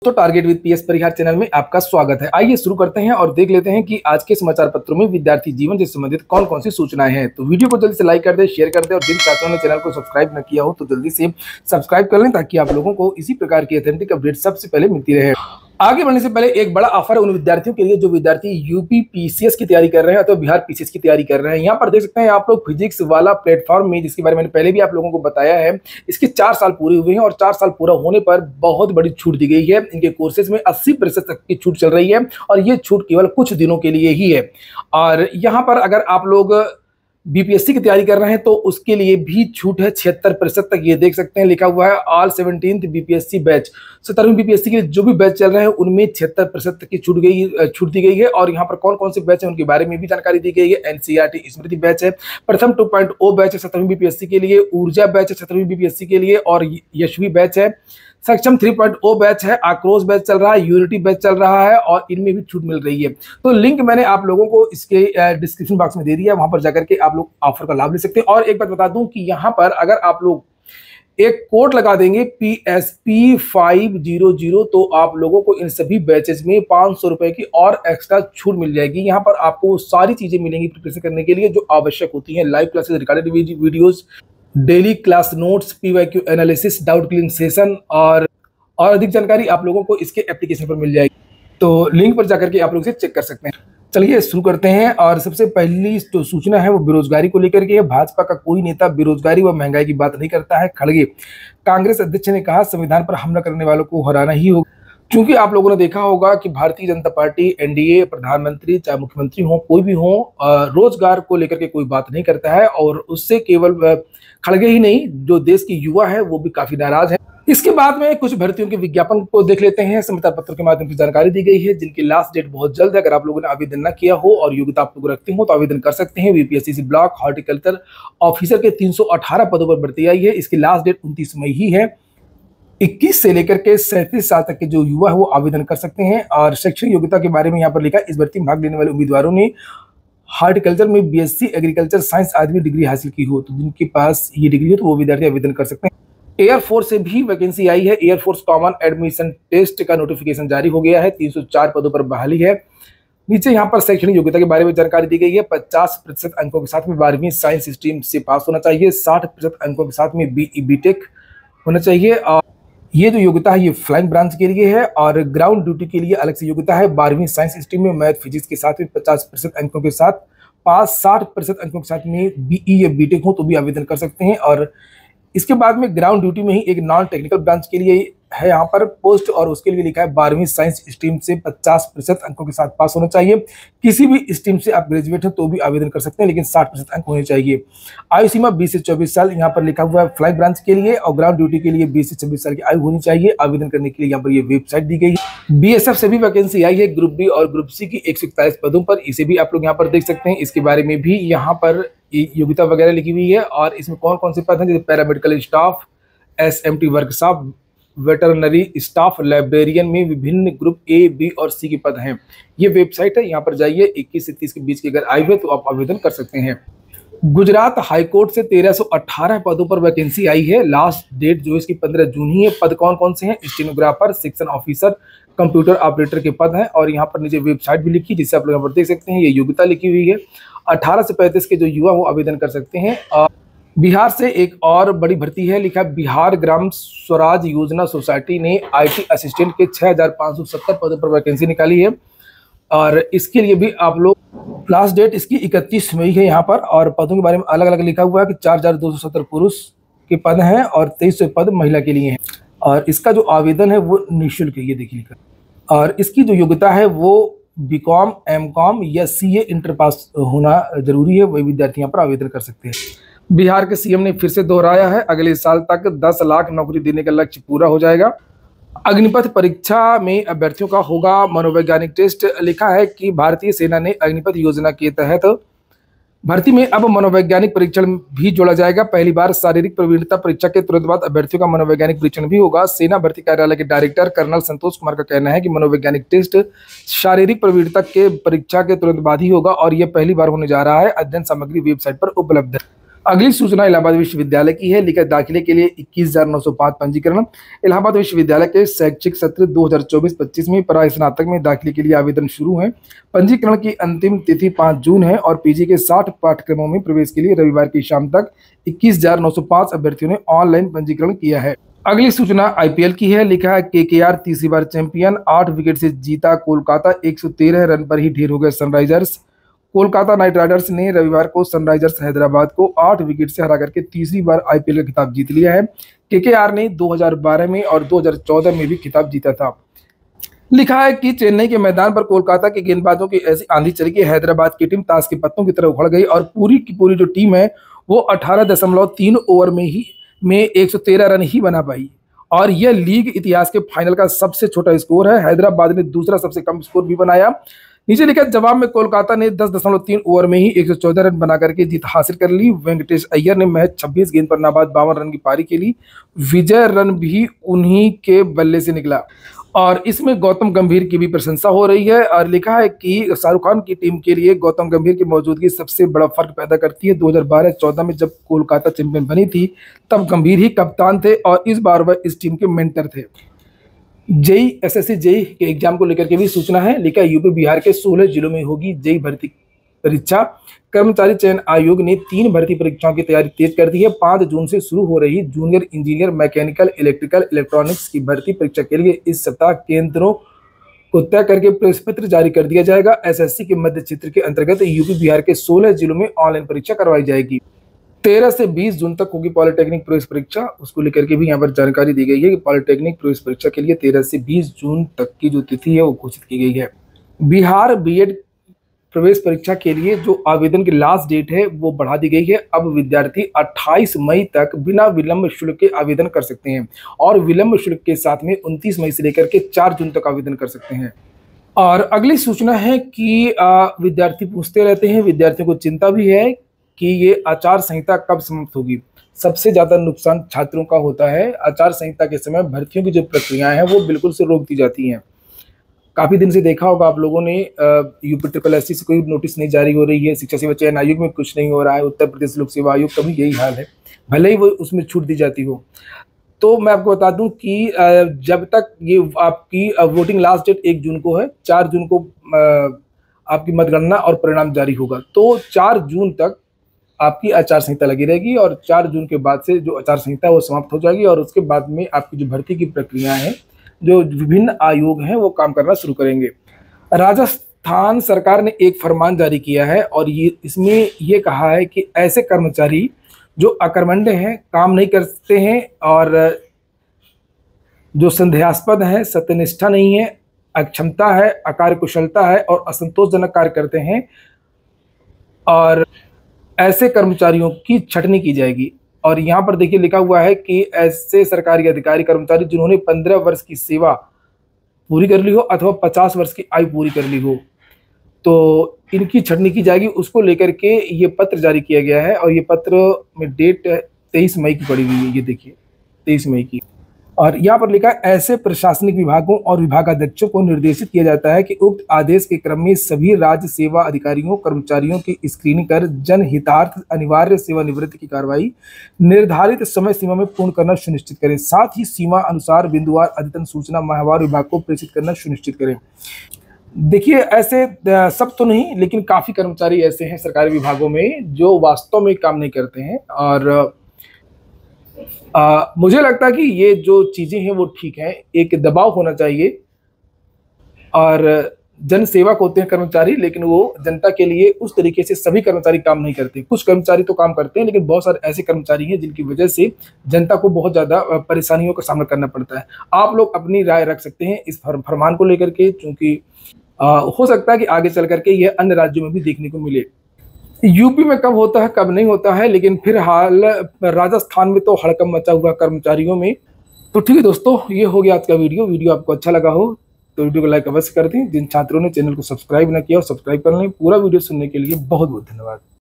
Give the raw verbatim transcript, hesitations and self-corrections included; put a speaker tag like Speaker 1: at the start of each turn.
Speaker 1: तो target with PS Parihar channel में आपका स्वागत है। आइए शुरू करते हैं और देख लेते हैं कि आज के समाचार पत्रों में विद्यार्थी जीवन से संबंधित कौन कौन सी सूचनाएं हैं। तो वीडियो को जल्दी से लाइक कर दे, शेयर कर दे और जिन छात्रों ने चैनल को सब्सक्राइब न किया हो तो जल्दी से सब्सक्राइब कर लें ताकि आप लोगों को इसी प्रकार की ऑथेंटिक अपडेट सबसे पहले मिलती रहे। आगे बढ़ने से पहले एक बड़ा ऑफर है उन विद्यार्थियों के लिए जो विद्यार्थी यूपी पीसीएस की तैयारी कर रहे हैं अथवा बिहार पीसीएस की तैयारी कर रहे हैं। यहाँ पर देख सकते हैं आप लोग फिजिक्स वाला प्लेटफॉर्म में, जिसके बारे में मैंने पहले भी आप लोगों को बताया है, इसके चार साल पूरे हुए हैं और चार साल पूरा होने पर बहुत बड़ी छूट दी गई है। इनके कोर्सेज में अस्सी प्रतिशत तक की छूट चल रही है और ये छूट केवल कुछ दिनों के लिए ही है। और यहाँ पर अगर आप लोग बीपीएससी की तैयारी कर रहे हैं तो उसके लिए भी छूट है छिहत्तर प्रतिशत तक। ये देख सकते हैं लिखा हुआ है ऑल सेवनटीन्थ बीपीएससी बैच, सत्रहवीं बीपीएससी के जो भी बैच चल रहे हैं उनमें छिहत्तर प्रतिशत तक की छूट गई छूट दी गई है। और यहाँ पर कौन कौन से बैच है उनके बारे में भी जानकारी दी गई है। एनसीईआरटी स्मृति बैच है, प्रथम टू पॉइंट ओ बैच है सत्रहवीं बीपीएससी के लिए, ऊर्जा बैच है सत्रहवीं बीपीएससी के लिए और यशवी बैच है, सक्षम थ्री पॉइंट ओ बैच है, आक्रोश बैच चल रहा है, यूनिटी बैच चल रहा है और इनमें भी छूट मिल रही है। तो लिंक मैंने आप लोगों को इसके डिस्क्रिप्शन बॉक्स में दे दिया है, वहां पर जाकर के आप लोग ऑफर का लाभ ले सकते हैं। और एक बात बता दूं कि यहाँ पर अगर आप लोग एक कोड लगा देंगे P S P five zero zero तो आप लोगों को इन सभी बैचेस में पाँच सौ रुपए की और एक्स्ट्रा छूट मिल जाएगी। यहाँ पर आपको सारी चीजें मिलेंगी प्रिपरेशन करने के लिए जो आवश्यक होती है। Live classes, recorded videos, daily class notes, PYQ analysis, doubt clearing session और और अधिक जानकारी आप लोगों को इसके एप्लीकेशन पर मिल जाएगी। तो लिंक पर जाकर के आप लोग इसे चेक कर सकते हैं। चलिए शुरू करते हैं। और सबसे पहली जो सूचना है वो बेरोजगारी को लेकर के है। भाजपा का कोई नेता बेरोजगारी व महंगाई की बात नहीं करता है। खड़गे कांग्रेस अध्यक्ष ने कहा संविधान पर हमला करने वालों को हराना ही होगा। क्योंकि आप लोगों ने देखा होगा कि भारतीय जनता पार्टी, एनडीए, प्रधानमंत्री चाहे मुख्यमंत्री हो, कोई भी हो, रोजगार को लेकर के कोई बात नहीं करता है और उससे केवल खड़गे ही नहीं जो देश की युवा है वो भी काफी नाराज है। इसके बाद में कुछ भर्तियों के विज्ञापन को देख लेते हैं। समाचार पत्र के माध्यम से जानकारी दी गई है जिनकी लास्ट डेट बहुत जल्द है। अगर आप लोगों ने आवेदन न किया हो और योग्यता आप लोग रखते हो तो आवेदन कर सकते हैं। बीपीएससी ब्लॉक हॉर्टिकल्चर ऑफिसर के तीन सौ अठारह पदों पर भर्ती आई है। इसकी लास्ट डेट उनतीस मई ही है। इक्कीस से लेकर के सैंतीस साल तक के जो युवा है वो आवेदन कर सकते हैं। और शैक्षणिक योग्यता के बारे में यहाँ पर लिखा, इस भर्ती में भाग लेने वाले उम्मीदवारों ने हॉर्टिकल्चर में बीएससी एग्रीकल्चर साइंस आदि डिग्री हासिल की हो, तो जिनके पास ये डिग्री हो तो वो विद्यार्थी आवेदन कर सकते हैं। एयरफोर्स से भी वैकेंसी आई है। एयरफोर्स कॉमन एडमिशन टेस्ट का नोटिफिकेशन जारी हो गया है। तीन सौ चार पदों पर बहाली है। नीचे यहाँ पर शैक्षणिक योग्यता के बारे में जानकारी दी गई है। पचास प्रतिशत अंकों के साथ में बारहवीं साइंस स्ट्रीम से पास होना चाहिए। साठ प्रतिशत अंकों के साथ में बीई बीटेक होना चाहिए। और ये जो योग्यता है ये फ्लाइंग ब्रांच के लिए है। और ग्राउंड ड्यूटी के लिए अलग से योग्यता है। बारहवीं साइंस स्ट्रीम में मैथ फिजिक्स के साथ में पचास प्रतिशत अंकों के साथ पास, साठ प्रतिशत अंकों के साथ में बीई या बीटेक हो तो भी आवेदन कर सकते हैं। और इसके बाद में ग्राउंड ड्यूटी में ही एक नॉन टेक्निकल ब्रांच के लिए है यहाँ पर पोस्ट और उसके लिए लिखा है बारहवीं साइंस स्ट्रीम से पचास प्रतिशत अंकों के साथ पास होना चाहिए। किसी भी स्ट्रीम से आप ग्रेजुएट हो तो भी आवेदन कर सकते हैं लेकिन साठ प्रतिशत अंक होने चाहिए। आयु सीमा बीस से चौबीस साल यहाँ पर लिखा हुआ है फ्लाई ब्रांच के लिए और ग्राउंड ड्यूटी के लिए बीस से छब्बीस साल की आयु होनी चाहिए। आवेदन करने के लिए यहाँ पर ये वेबसाइट दी गई है। बीएसएफ से भी वैकेंसी आई है ग्रुप बी और ग्रुप सी की एक सौ इकतालीस पदों पर। इसे भी आप लोग यहाँ पर देख सकते हैं। इसके बारे में भी यहाँ पर योग्यता वगैरह लिखी हुई है और इसमें कौन कौन से पद हैं जैसे paramedical staff, SMT workshop, veterinary staff, librarian में विभिन्न ग्रुप ए, बी और सी के पद हैं। ये वेबसाइट है, यहाँ पर जाइए। इक्कीस से तीस के बीच की अगर आयु है तो आप आवेदन कर सकते हैं। गुजरात हाईकोर्ट से तेरह सौ अठारह पदों पर वैकेंसी आई है। लास्ट डेट जो इसकी पंद्रह जून ही है। पद कौन कौन से हैं? Stenographer, section officer, computer operator के पद हैं। और यहाँ पर नीचे वेबसाइट भी लिखी जिसे आप लोग यहाँ पर देख सकते हैं। ये योग्यता लिखी हुई है। अठारह से पैंतीस के जो युवा वो आवेदन कर सकते हैं। और बिहार से एक और बड़ी भर्ती है, लिखा बिहार ग्राम स्वराज योजना सोसाइटी ने आईटी असिस्टेंट के छह हजार पाँच सौ सत्तर पदों पर वैकेंसी निकाली है। और इसके लिए भी आप लोग लास्ट डेट इसकी इकतीस मई है यहाँ पर। और पदों के बारे में अलग अलग लिखा हुआ है कि चार हजार दो सौ सत्तर पुरुष के पद हैं और तेईस सौ पद महिला के लिए हैं। और इसका जो आवेदन है वो निःशुल्क है, ये देखिए लिखा। और इसकी जो योग्यता है वो बीकॉम, एमकॉम या सीए इंटर पास होना जरूरी है। वही विद्यार्थी यहाँ पर आवेदन कर सकते हैं। बिहार के सीएम ने फिर से दोहराया है अगले साल तक दस लाख नौकरी देने का लक्ष्य पूरा हो जाएगा। अग्निपथ परीक्षा में अभ्यर्थियों का होगा मनोवैज्ञानिक टेस्ट। लिखा है कि भारतीय सेना ने अग्निपथ योजना के तहत भर्ती में अब मनोवैज्ञानिक परीक्षण भी जोड़ा जाएगा। पहली बार शारीरिक प्रवीणता परीक्षा के तुरंत बाद अभ्यर्थियों का मनोवैज्ञानिक परीक्षण भी होगा। सेना भर्ती कार्यालय के डायरेक्टर कर्नल संतोष कुमार का कहना है कि मनोवैज्ञानिक टेस्ट शारीरिक प्रवीणता के परीक्षा के तुरंत बाद ही होगा और यह पहली बार होने जा रहा है। अध्ययन सामग्री वेबसाइट पर उपलब्ध है। अगली सूचना इलाहाबाद विश्वविद्यालय की है। लिखा दाखिले के लिए इक्कीस हजार नौ सौ पाँच पंजीकरण। इलाहाबाद विश्वविद्यालय के शैक्षिक सत्र दो हजार चौबीस पच्चीस में प्राय स्नातक में दाखिले के लिए आवेदन शुरू है। पंजीकरण की अंतिम तिथि पाँच जून है और पीजी के साठ पाठ्यक्रमों में प्रवेश के लिए रविवार की शाम तक इक्कीस हजार नौ सौ पाँच अभ्यर्थियों ने ऑनलाइन पंजीकरण किया है। अगली सूचना आईपीएल की है। लिखा है केकेआर तीसरी बार चैंपियन, आठ विकेट से जीता कोलकाता, एक सौ तेरह रन पर ही ढेर हो गए सनराइजर्स। कोलकाता नाइट राइडर्स ने रविवार को सनराइजर्स हैदराबाद को आठ विकेट से हरा करके तीसरी बार आईपीएल का खिताब जीत लिया है। केकेआर ने दो हजार बारह में और दो हजार चौदह में भी खिताब जीता था। लिखा है कि चेन्नई के मैदान पर कोलकाता के गेंदबाजों की ऐसी आंधी चली कि हैदराबाद की टीम ताश के पत्तों की तरह उखड़ गई और पूरी की पूरी जो टीम है वो अठारह दशमलव तीन ओवर में ही में एक सौ तेरह रन ही बना पाई और यह लीग इतिहास के फाइनल का सबसे छोटा स्कोर है। हैदराबाद ने दूसरा सबसे कम स्कोर भी बनाया। नीचे लिखा जवाब में कोलकाता ने दस दशमलव तीन ओवर में ही एक सौ चौदह रन बना करके जीत हासिल कर ली। वेंकटेश अय्यर ने महज छब्बीस गेंद पर नाबाद बावन रन की पारी खेली। विजय रन भी उन्हीं के बल्ले से निकला और इसमें गौतम गंभीर की भी प्रशंसा हो रही है। और लिखा है कि शाहरुख खान की टीम के लिए गौतम गंभीर की मौजूदगी सबसे बड़ा फर्क पैदा करती है। दो हजार बारह चौदह में जब कोलकाता चैंपियन बनी थी तब गंभीर ही कप्तान थे और इस बार वह इस टीम के मेंटर थे। जेई एसएससी जेई के एग्जाम को लेकर के भी सूचना है। लिखा यूपी बिहार के सोलह जिलों में होगी जेई भर्ती परीक्षा। कर्मचारी चयन आयोग ने तीन भर्ती परीक्षाओं की तैयारी तेज कर दी है। पाँच जून से शुरू हो रही junior engineer, mechanical, electrical, electronics की भर्ती परीक्षा के लिए इस सप्ताह केंद्रों को तय करके प्रवेश पत्र जारी कर दिया जाएगा। एसएससी के मध्य क्षेत्र के अंतर्गत यूपी बिहार के सोलह जिलों में ऑनलाइन परीक्षा करवाई जाएगी। तेरह से बीस जून तक होगी पॉलिटेक्निक प्रवेश परीक्षा। उसको लेकर के भी यहाँ पर जानकारी दी गई है कि पॉलिटेक्निक प्रवेश परीक्षा के लिए तेरह से बीस जून तक की जो तिथि है वो घोषित की गई है। बिहार बीएड प्रवेश परीक्षा के लिए जो आवेदन की लास्ट डेट है वो बढ़ा दी गई है। अब विद्यार्थी अट्ठाईस मई तक बिना विलंब शुल्क के आवेदन कर सकते हैं और विलंब शुल्क के साथ में उनतीस मई से लेकर के चार जून तक आवेदन कर सकते हैं। और अगली सूचना है कि विद्यार्थी पूछते रहते हैं, विद्यार्थियों को चिंता भी है कि ये आचार संहिता कब समाप्त होगी। सबसे ज्यादा नुकसान छात्रों का होता है। आचार संहिता के समय भर्तियों की जो प्रक्रियाएं हैं वो बिल्कुल से रोक दी जाती हैं। काफी दिन से देखा होगा आप लोगों ने, यूपी ट्रिपल एस सी से कोई नोटिस नहीं जारी हो रही है, शिक्षा सेवा चयन आयोग में कुछ नहीं हो रहा है, उत्तर प्रदेश लोक सेवा आयोग का भी यही हाल है, भले ही वो उसमें छूट दी जाती हो। तो मैं आपको बता दूं कि जब तक ये आपकी वोटिंग लास्ट डेट एक जून को है, चार जून को आपकी मतगणना और परिणाम जारी होगा, तो चार जून तक आपकी आचार संहिता लगी रहेगी और चार जून के बाद से जो आचार संहिता है वो समाप्त हो जाएगी और उसके बाद में आपकी जो भर्ती की प्रक्रिया है, जो विभिन्न आयोग हैं वो काम करना शुरू करेंगे। राजस्थान सरकार ने एक फरमान जारी किया है और ये इसमें ये कहा है कि ऐसे कर्मचारी जो अकर्मण्य हैं, काम नहीं करते हैं और जो संदेहास्पद हैं, सत्यनिष्ठा नहीं है, अक्षमता है, अकार्यकुशलता है और असंतोषजनक कार्य करते हैं और ऐसे कर्मचारियों की छटनी की जाएगी। और यहाँ पर देखिए लिखा हुआ है कि ऐसे सरकारी अधिकारी कर्मचारी जिन्होंने पंद्रह वर्ष की सेवा पूरी कर ली हो अथवा पचास वर्ष की आयु पूरी कर ली हो तो इनकी छटनी की जाएगी। उसको लेकर के ये पत्र जारी किया गया है और ये पत्र में डेट तेईस मई की पड़ी हुई है, ये देखिए तेईस मई की। और यहाँ पर लिखा है ऐसे प्रशासनिक विभागों और विभागाध्यक्षों को निर्देशित किया जाता है कि उक्त आदेश के क्रम में सभी राज्य सेवा अधिकारियों कर्मचारियों की स्क्रीनिंग कर जनहितार्थ अनिवार्य सेवानिवृत्ति की कार्रवाई निर्धारित समय सीमा में पूर्ण करना सुनिश्चित करें। साथ ही सीमा अनुसार बिंदुवार अद्यतन सूचना माहवार विभाग को प्रेषित करना सुनिश्चित करें। देखिए ऐसे सब तो नहीं, लेकिन काफी कर्मचारी ऐसे हैं सरकारी विभागों में जो वास्तव में काम नहीं करते हैं और आ, मुझे लगता है कि ये जो चीजें हैं वो ठीक है। एक दबाव होना चाहिए और जन सेवक होते हैं कर्मचारी, लेकिन वो जनता के लिए उस तरीके से सभी कर्मचारी काम नहीं करते। कुछ कर्मचारी तो काम करते हैं, लेकिन बहुत सारे ऐसे कर्मचारी हैं जिनकी वजह से जनता को बहुत ज्यादा परेशानियों का सामना करना पड़ता है। आप लोग अपनी राय रख सकते हैं इस फरमान को लेकर के, क्योंकि हो सकता है कि आगे चल करके यह अन्य राज्यों में भी देखने को मिले। यूपी में कब होता है कब नहीं होता है, लेकिन फिर हाल राजस्थान में तो हड़कंप मचा हुआ कर्मचारियों में। तो ठीक है दोस्तों, ये हो गया आज का वीडियो। वीडियो आपको अच्छा लगा हो तो वीडियो को लाइक अवश्य कर दें। जिन छात्रों ने चैनल को सब्सक्राइब ना किया हो सब्सक्राइब कर लें। पूरा वीडियो सुनने के लिए बहुत बहुत धन्यवाद।